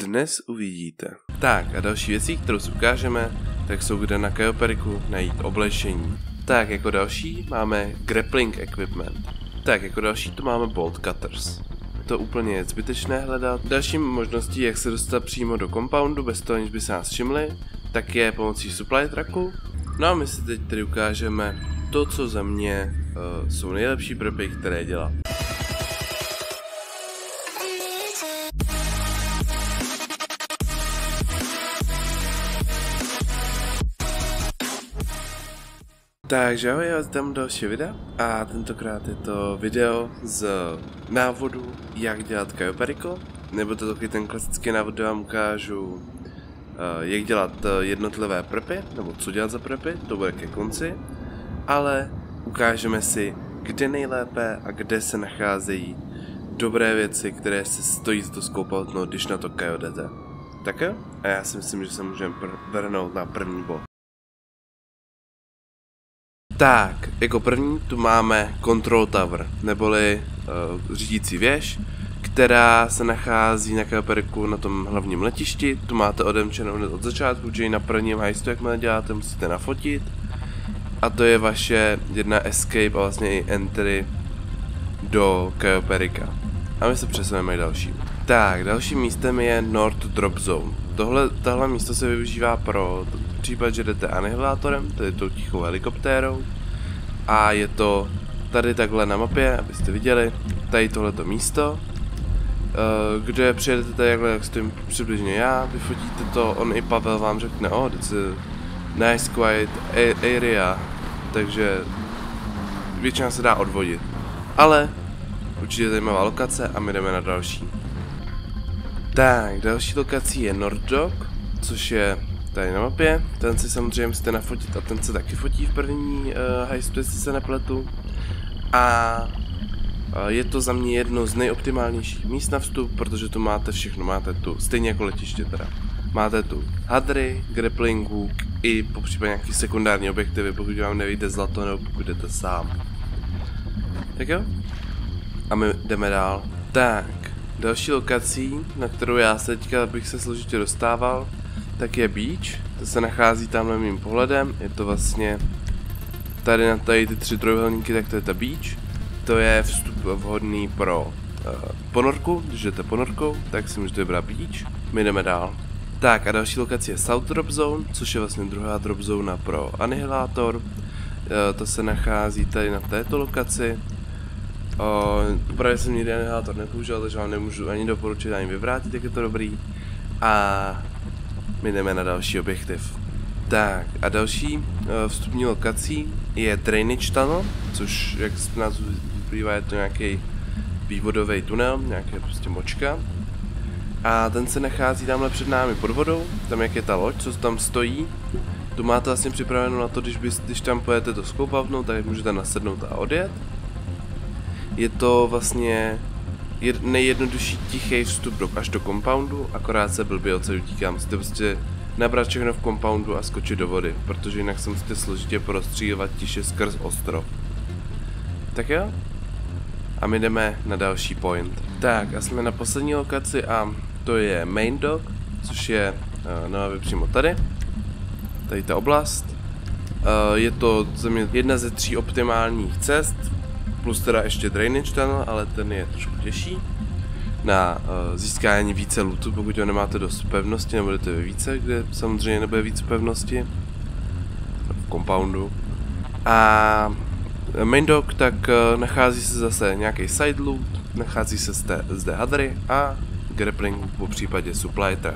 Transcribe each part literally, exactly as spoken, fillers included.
dnes uvidíte. Tak a další věcí, kterou si ukážeme, tak jsou kde na Kayoperiku najít oblečení. Tak jako další máme grappling equipment. Tak jako další tu máme bolt cutters. To úplně je zbytečné hledat. Další možností, jak se dostat přímo do compoundu bez toho, aniž by se nás všimli, tak je pomocí supply trucku. No a my si teď tedy ukážeme to, co za mě uh, jsou nejlepší prepy, které dělá. Takže ahoj, já tam další videa a tentokrát je to video z návodu, jak dělat Kayoperiko, nebo to taky ten klasický návod, kde vám ukážu, uh, jak dělat jednotlivé prepy, nebo co dělat za prepy, to bude ke konci, ale ukážeme si, kde nejlépe a kde se nacházejí dobré věci, které se stojí za to zkoupat, no, když na to Kayo jdete. Tak jo, a já si myslím, že se můžeme vrhnout na první bod. Tak, jako první tu máme Control Tower, neboli uh, řídící věž, která se nachází na Kayoperiku na tom hlavním letišti. Tu máte odemčenou hned od začátku, že ji na prvním hajstu, jakmile děláte, musíte nafotit. A to je vaše jedna escape a vlastně i entry do Kayoperika. A my se přesuneme k dalšímu. Tak, dalším místem je North Drop Zone. Tohle, tohle místo se využívá pro případ, že jdete anihilátorem, tedy tou tichou helikoptérou. A je to tady takhle na mapě, abyste viděli, tady tohleto místo, kde přijedete tady takhle, jak stojím přibližně já, vyfotíte to, on i Pavel vám řekne, oh, it's a nice quiet area, takže většina se dá odvodit. Ale určitě zajímavá lokace a my jdeme na další. Tak, další lokací je North Dock, což je tady na mapě. Ten si samozřejmě musíte nafotit a ten se taky fotí v první uh, heistu, jestli se nepletu. A uh, je to za mě jedno z nejoptimálnějších míst na vstup, protože tu máte všechno, máte tu, stejně jako letiště teda. Máte tu hadry, grappling hook i popřípadě nějaký sekundární objektivy, pokud vám nevyjde zlato nebo pokud jdete sám. Tak jo? A my jdeme dál. Tak, další lokací, na kterou já se teďka bych se složitě dostával, tak je beach. To se nachází tamhle mým pohledem. Je to vlastně tady na tady ty tři trojuhelníky, tak to je ta beach. To je vstup vhodný pro uh, ponorku. Když jdete ponorkou, tak si můžete vybrat beach. My jdeme dál. Tak a další lokace je South Drop Zone, což je vlastně druhá drop zóna pro anihilátor. Uh, to se nachází tady na této lokaci. Uh, právě jsem nikdy anihilátor nepoužil, takže vám nemůžu ani doporučit, ani vyvrátit, jak je to dobrý. A my jdeme na další objektiv. Tak a další uh, vstupní lokací je Drainage Tunnel, což jak z názvu vyplývá, je to nějaký vývodový tunel, nějaká prostě močka. A ten se nachází tamhle před námi pod vodou, tam jak je ta loď, co tam stojí. Tu máte vlastně připraveno na to, když, bys, když tam pojedete do skoupavnu, tak můžete nasednout a odjet. Je to vlastně nejjednodušší tichý vstup do, až do compoundu, akorát se blbě odsaď utíká. Musíte prostě nabrat všechno v compoundu a skočit do vody, protože jinak se musíte složitě prostřílovat tiše skrz ostrov. Tak jo? A my jdeme na další point. Tak a jsme na poslední lokaci a to je Main Dock, což je uh, na mapě přímo tady. Tady ta oblast. Uh, je to za mě jedna ze tří optimálních cest, plus teda ještě Drainage Tunnel, ale ten je trošku těžší. Na uh, získání více lootu, pokud ho nemáte dost pevnosti, nebo jdete ve více, kde samozřejmě nebude víc pevnosti. V compoundu. A Main Dock, tak uh, nachází se zase nějaký side loot, nachází se zde, zde hadry a grappling po případě supply truck.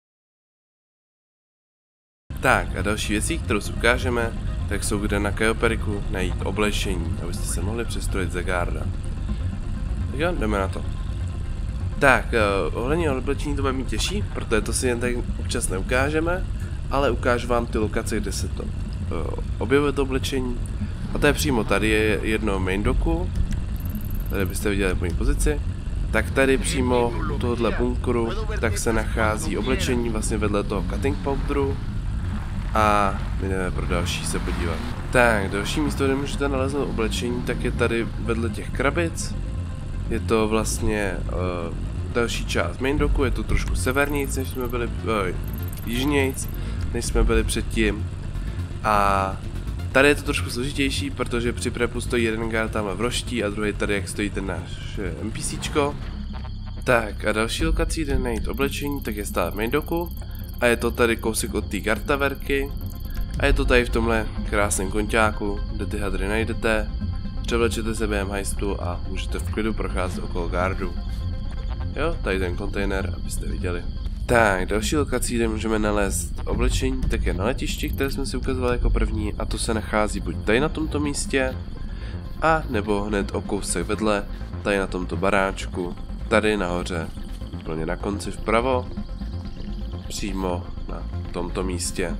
Tak a další věcí, kterou si ukážeme, tak jsou kde na Kayoperiku najít oblečení, abyste se mohli přestrojit za garda. Tak jo, jdeme na to. Tak, uh, ohledně oblečení to bude mít těžší, protože to si jen tak občas neukážeme, ale ukážu vám ty lokace, kde se to uh, objevuje to oblečení. A to je přímo tady je jedno Main Docku, tady byste viděli moji pozici. Tak tady přímo u tohohle bunkru tak se nachází oblečení vlastně vedle toho cutting powderu. A my jdeme pro další se podívat. Tak, další místo, kde můžete naleznout oblečení, tak je tady vedle těch krabic. Je to vlastně uh, další část main docku, je to trošku severnějc, než jsme byli, oj, jižnějc, než jsme byli předtím. A tady je to trošku složitější, protože při prepu stojí jeden guard tamhle v roští a druhý tady, jak stojí ten náš NPCčko. Tak a další lokací, kde najít oblečení, tak je stále v main docku. A je to tady kousek od té gartaverky. A je to tady v tomhle krásném konťáku, kde ty hadry najdete. Převlečete se během hajstu a můžete v klidu procházet okolo gardu. Jo, tady ten kontejner, abyste viděli. Tak, další lokací, kde můžeme nalézt oblečení, tak je na letišti, které jsme si ukazovali jako první, a to se nachází buď tady na tomto místě, a nebo hned o kousek vedle, tady na tomto baráčku, tady nahoře, úplně na konci vpravo, přímo na tomto místě.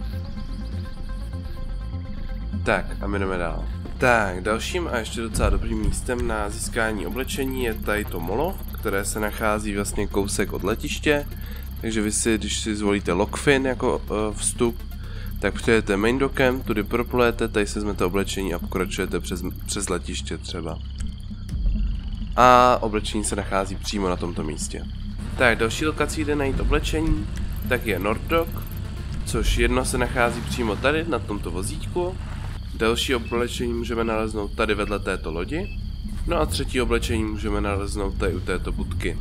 Tak, a my jdeme dál. Tak, dalším a ještě docela dobrým místem na získání oblečení je tady to molo, které se nachází vlastně kousek od letiště. Takže vy si, když si zvolíte Lockfin jako uh, vstup, tak přijedete main dockem, tudy proplujete, tady si vezmete oblečení a pokračujete přes, přes letiště třeba. A oblečení se nachází přímo na tomto místě. Tak, další lokací, kde najít oblečení, tak je North Dock, což jedno se nachází přímo tady, na tomto vozíčku. Další oblečení můžeme naleznout tady vedle této lodi. No a třetí oblečení můžeme naleznout tady u této budky.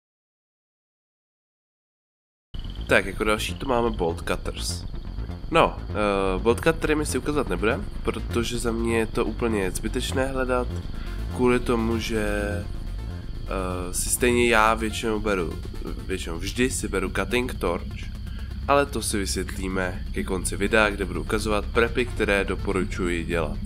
Tak, jako další tu máme Bolt Cutters. No, uh, Bolt Cuttery mi si ukazovat nebudem, protože za mě je to úplně zbytečné hledat, kvůli tomu, že uh, si stejně já většinou beru, většinou vždy si beru Cutting Torch, ale to si vysvětlíme ke konci videa, kde budu ukazovat prepy, které doporučuji dělat.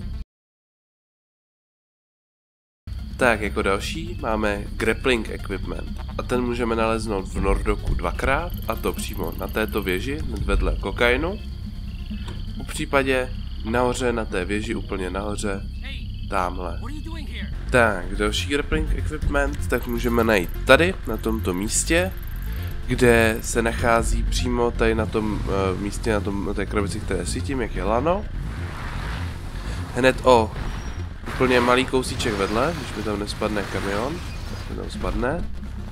Tak, jako další máme Grappling Equipment a ten můžeme naleznout v North Docku dvakrát, a to přímo na této věži, vedle kokainu. U případě nahoře na té věži, úplně nahoře, tamhle. Tak, další Grappling Equipment tak můžeme najít tady, na tomto místě, kde se nachází přímo tady na tom uh, místě, na, tom, na té krabici, které svítím, jak je lano. Hned o úplně malý kousíček vedle, když mi tam nespadne kamion, tak mi tam spadne.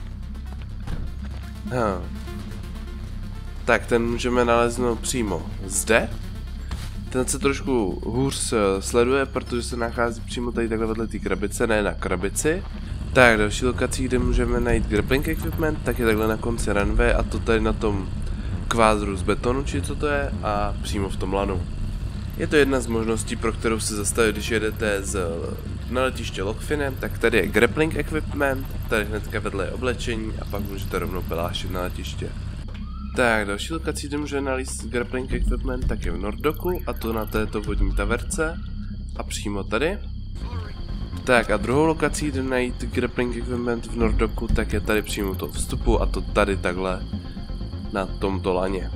Ha. Tak ten můžeme naleznout přímo zde. Ten se trošku hůř sleduje, protože se nachází přímo tady takhle vedle té krabice, ne na krabici. Tak, další lokací, kde můžeme najít grappling equipment, tak je takhle na konci runway, a to tady na tom kvádru z betonu, či co to je, a přímo v tom lanu. Je to jedna z možností, pro kterou se zastavit, když jedete z, na letiště Lockfinem, tak tady je grappling equipment, tady hnedka vedle je oblečení a pak můžete rovnou pelášit na letiště. Tak, další lokací, kde můžeme nalít grappling equipment, tak je v North Docku, a to na této vodní taverce a přímo tady. Tak a druhou lokací, kde najít grappling equipment v North Docku, tak je tady přímo to vstupu, a to tady takhle na tomto laně.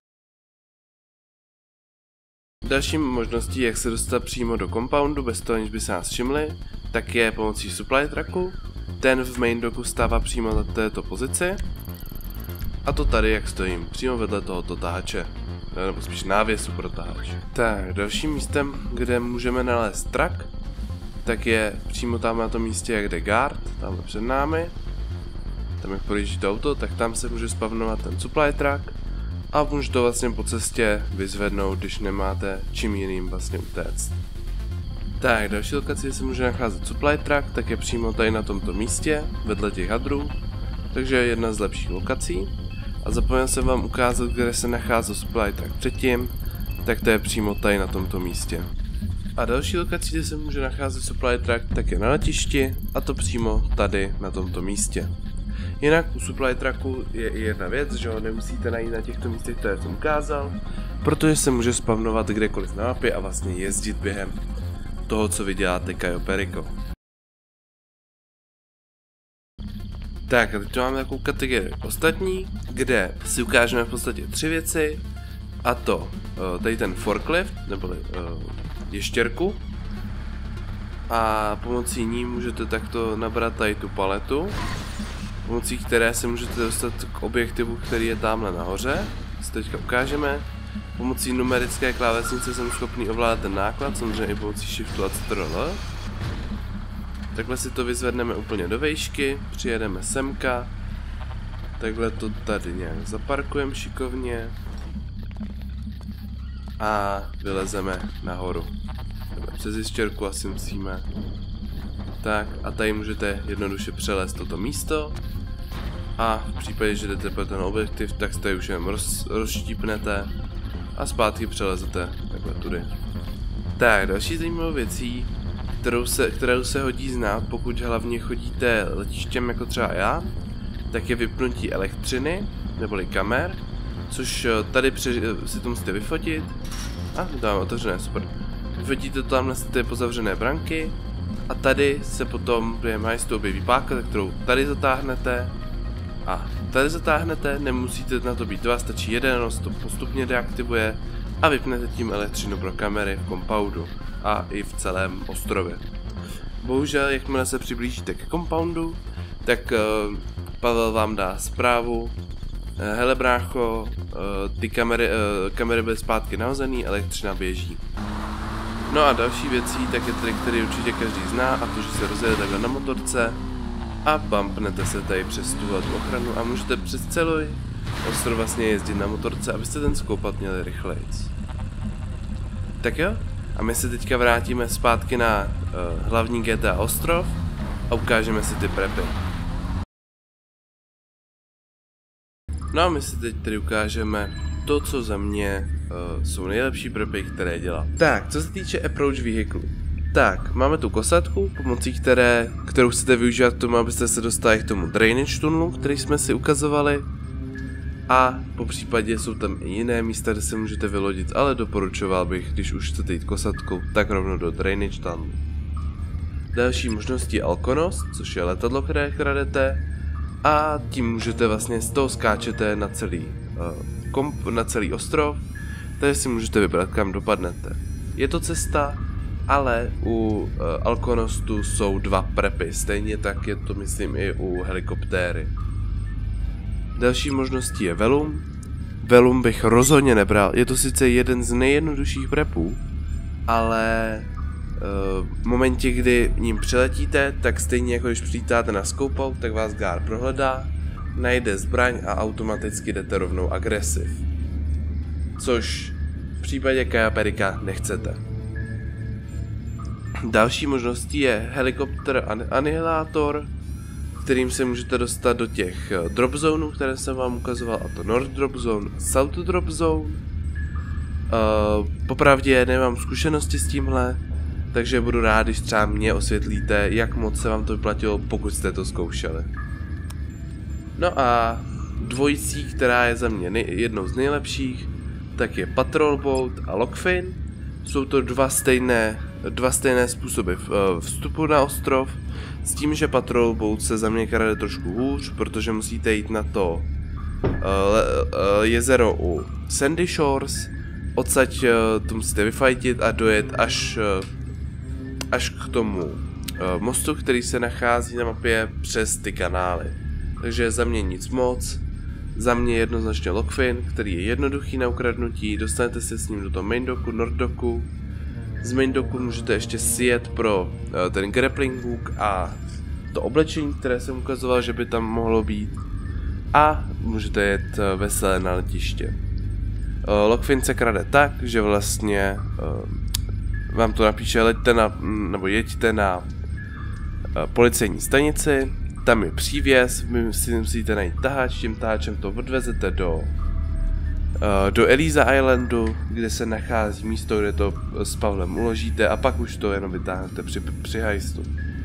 Další možností, jak se dostat přímo do compoundu bez toho, aniž by se nás všimli, tak je pomocí supply trucku. Ten v main docku stává přímo na této pozici. A to tady, jak stojím, přímo vedle tohoto tahače. Nebo spíš návěsu pro tahač. Tak, dalším místem, kde můžeme nalézt truck, tak je přímo tam na tom místě, jak jde guard, tamhle před námi. Tam jak projíždí to auto, tak tam se může spavnovat ten supply truck. A můžete to vlastně po cestě vyzvednout, když nemáte čím jiným vlastně utéct. Tak, další lokaci se může nacházet supply truck, tak je přímo tady na tomto místě, vedle těch hadrů. Takže je jedna z lepších lokací. A zapomněl jsem vám ukázat, kde se nachází supply truck předtím, tak to je přímo tady na tomto místě. A další lokací, kde se může nacházet supply truck, tak je na letišti, a to přímo tady na tomto místě. Jinak u supply trucku je i jedna věc, že ho nemusíte najít na těchto místech, které jsem ukázal, protože se může spavnovat kdekoliv na mapě a vlastně jezdit během toho, co vy děláte Cayo Perico. Tak a teď tu máme takovou kategorii ostatní, kde si ukážeme v podstatě tři věci, a to tady ten forklift, neboli uh, ještěrku, a pomocí ní můžete takto nabrat tady tu paletu, pomocí které se můžete dostat k objektivu, který je tamhle nahoře, co teďka ukážeme. Pomocí numerické klávesnice jsem schopný ovládat ten náklad, samozřejmě i pomocí shiftu a ctrl. Takhle si to vyzvedneme úplně do vejšky, přijedeme semka takhle to tady nějak zaparkujeme šikovně. A vylezeme nahoru. Přes ještěrku asi musíme. Tak a tady můžete jednoduše přelézt toto místo. A v případě, že jdete pro ten objektiv, tak se tady už jen roz, rozštípnete. A zpátky přelezete takhle tudy. Tak, další zajímavou věcí, kterou se, kterou se hodí znát, pokud hlavně chodíte letištěm jako třeba já, tak je vypnutí elektřiny, neboli kamer, což tady při, si to musíte vyfotit. A to máme otevřené, super. Vyfotíte to tam na ty pozavřené branky a tady se potom během hajstu objeví páka, kterou tady zatáhnete a tady zatáhnete, nemusíte na to být dva, stačí jeden, ono se to postupně deaktivuje a vypnete tím elektřinu pro kamery v compoundu a i v celém ostrově. Bohužel, jakmile se přiblížíte k compoundu, tak uh, Pavel vám dá zprávu: uh, hele brácho, uh, ty kamery, uh, kamery byly zpátky nahozený, elektřina běží. No a další věcí, tak je trik, který určitě každý zná, a to, že se rozjede takhle na motorce a bumpnete se tady přes tuhle ochranu a můžete přes celý ostrov vlastně jezdit na motorce, abyste ten skoupat měli rychlejc. Tak jo, a my se teďka vrátíme zpátky na uh, hlavní G T A ostrov a ukážeme si ty prepy. No a my si teď tedy ukážeme to, co za mě uh, jsou nejlepší prepy, které dělám. Tak, co se týče approach vehicle. Tak, máme tu kosatku, pomocí které, kterou chcete využívat k tomu, abyste se dostali k tomu drainage tunnelu, který jsme si ukazovali. A po případě jsou tam i jiné místa, kde se můžete vylodit, ale doporučoval bych, když už chcete jít kosatkou, tak rovnou do drainage tunnelu. Další možností je Alkonost, což je letadlo, které kradete. A tím můžete vlastně, z toho skáčete na celý, uh, komp, na celý ostrov, takže si můžete vybrat, kam dopadnete. Je to cesta, ale u uh, Alkonostu jsou dva prepy, stejně tak je to myslím i u helikoptéry. Další možností je Velum. Velum bych rozhodně nebral, je to sice jeden z nejjednodušších prepů, ale uh, v momentě, kdy ním přiletíte, tak stejně jako když přijítáte na skoupout, tak vás Gar prohledá, najde zbraň a automaticky jdete rovnou agresiv. Což v případě Caja Perica nechcete. Další možností je helikopter anihilátor, kterým se můžete dostat do těch drop zónů, které jsem vám ukazoval, a to North Drop Zone, South Drop Zone. Uh, popravdě nemám zkušenosti s tímhle, takže budu rád, když třeba mě osvětlíte, jak moc se vám to vyplatilo, pokud jste to zkoušeli. No a dvojicí, která je za mě jednou z nejlepších, tak je Patrol Boat a Lockfin. Jsou to dva stejné, dva stejné způsoby vstupu na ostrov, s tím, že Patrol Boat se za mě krade trošku hůř, protože musíte jít na to uh, uh, jezero u Sandy Shores, odsaď uh, to musíte vyfajtit a dojet až, uh, až k tomu uh, mostu, který se nachází na mapě přes ty kanály. Takže za mě nic moc, za mě jednoznačně Lockfin, který je jednoduchý na ukradnutí, dostanete se s ním do toho main docku, North docku. Z main docku můžete ještě sjet pro uh, ten grappling hook a to oblečení, které jsem ukazoval, že by tam mohlo být. A můžete jet uh, veselé na letiště. Uh, Lockfin se krade tak, že vlastně uh, vám to napíše, leďte na, nebo jeďte na uh, policejní stanici, tam je přívěs, vy si musíte najít taháč, tím taháčem to odvezete do uh, do Eliza Islandu, kde se nachází místo, kde to s Pavlem uložíte, a pak už to jenom vytáhnete při, při hajstu.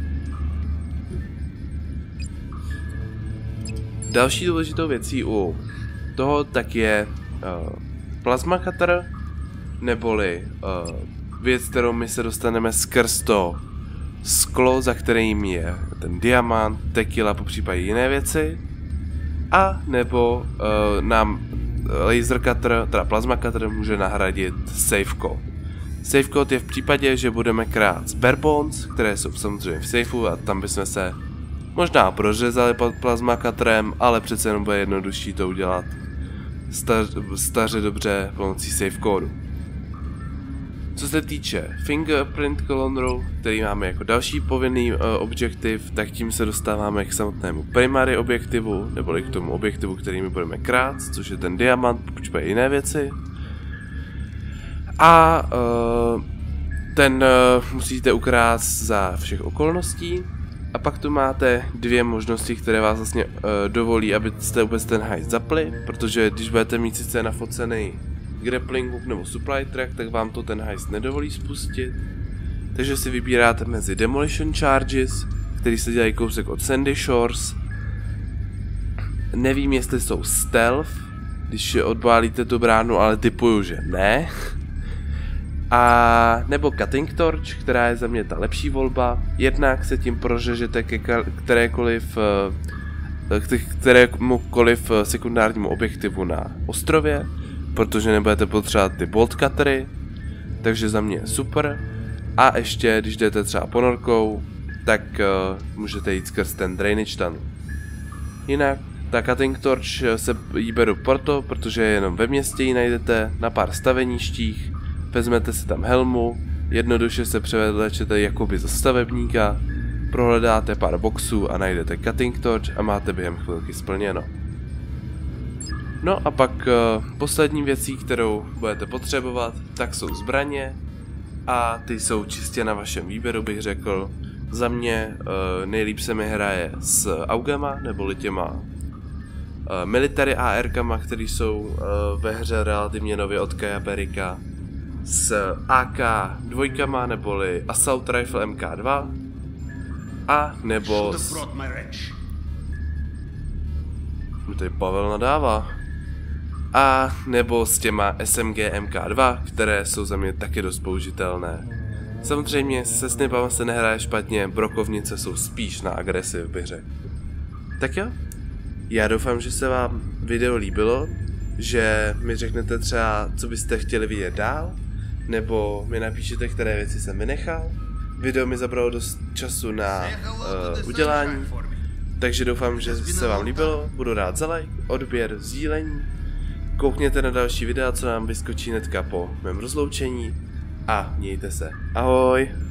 Další důležitou věcí u toho tak je uh, plasma cutter, neboli uh, věc, kterou my se dostaneme skrz to sklo, za kterým je ten diamant, tequila, popřípadě jiné věci, a nebo uh, nám laser cutter, teda plasma cutter, může nahradit safe code. Safe code je v případě, že budeme krát z bare bones, které jsou samozřejmě v safeu, a tam bychom se možná prořezali pod plasma cutterem, ale přece jenom bude jednodušší to udělat stař, staře dobře pomocí safe code. Co se týče Fingerprint Color, který máme jako další povinný uh, objektiv, tak tím se dostáváme k samotnému primary objektivu, neboli k tomu objektivu, který my budeme krát, což je ten diamant, pokud bude jiné věci. A uh, ten uh, musíte ukrát za všech okolností. A pak tu máte dvě možnosti, které vás vlastně uh, dovolí, abyste vůbec ten hajs zapli, protože když budete mít sice nafocený grappling hook nebo supply track, tak vám to ten hajs nedovolí spustit. Takže si vybíráte mezi Demolition Charges, který se dělají kousek od Sandy Shores. Nevím, jestli jsou stealth, když odbálíte tu bránu, ale typuju, že ne. A nebo Cutting Torch, která je za mě ta lepší volba. Jednak se tím prořežete ke kterékoliv, k kterémukoliv sekundárnímu objektivu na ostrově, protože nebudete potřebovat ty bolt cuttery, takže za mě super. A ještě, když jdete třeba ponorkou, tak uh, můžete jít skrz ten drainage tunnel. Jinak, ta Cutting Torch se jí beru proto, protože jenom ve městě ji najdete na pár staveništích, vezmete si tam helmu, jednoduše se převlečete jakoby za stavebníka, prohledáte pár boxů a najdete Cutting Torch a máte během chvilky splněno. No a pak uh, poslední věcí, kterou budete potřebovat, tak jsou zbraně a ty jsou čistě na vašem výběru, bych řekl. Za mě uh, nejlíp se mi hraje s augama, neboli těma uh, military A R kama, které jsou uh, ve hře relativně nově od Kaya Perryka, s A K dva, neboli Assault Rifle M K dva, a nebo s... Mi tady Pavel nadává. A nebo s těma S M G M K dva, které jsou za mě taky dost použitelné. Samozřejmě se snipama se nehraje špatně, brokovnice jsou spíš na agresi, bych řekl. Tak jo, já doufám, že se vám video líbilo, že mi řeknete třeba, co byste chtěli vidět dál, nebo mi napíšete, které věci jsem vynechal. Video mi zabralo dost času na uh, udělání, takže doufám, že se vám líbilo, budu rád za like, odběr, sdílení. Koukněte na další videa, co nám vyskočí hnedka po mém rozloučení a mějte se. Ahoj!